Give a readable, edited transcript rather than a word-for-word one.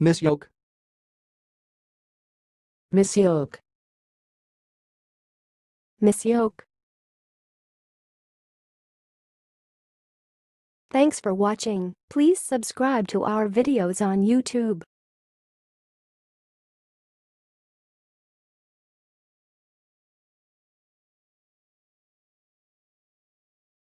misyoke, misyoke, misyoke. Thanks for watching. Please subscribe to our videos on YouTube.